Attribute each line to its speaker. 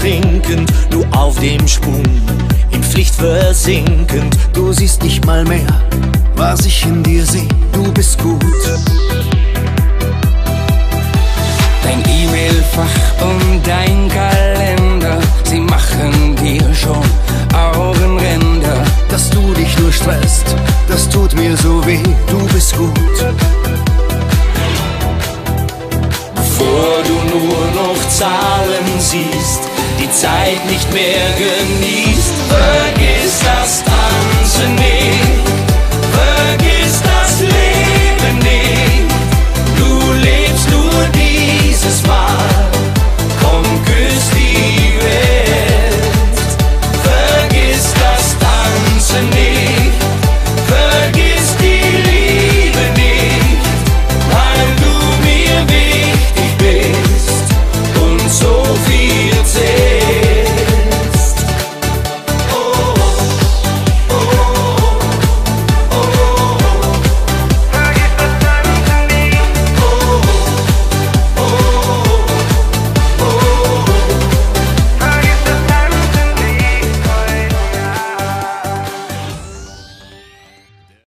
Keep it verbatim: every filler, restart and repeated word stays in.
Speaker 1: trinkend, du auf dem Sprung, in Pflicht versinkend. Du siehst nicht mal mehr, was ich in dir seh, du bist gut.
Speaker 2: Dein E-Mail-Fach und dein Kalender, sie machen dir schon Augenränder.
Speaker 1: Dass du dich nur stresst, das tut mir so weh, du bist gut. Bevor du nur noch Zahlen siehst, die Zeit nicht mehr genießt, vergiss das alles.